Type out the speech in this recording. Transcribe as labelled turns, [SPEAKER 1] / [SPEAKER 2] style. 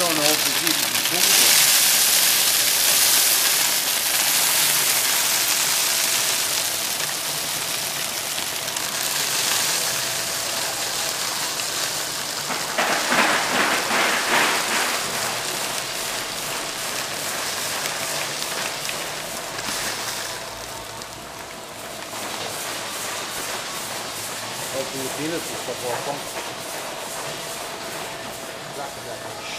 [SPEAKER 1] vorne auf die 7 Punkte. Auf die Penis ist davor kommt. Sack.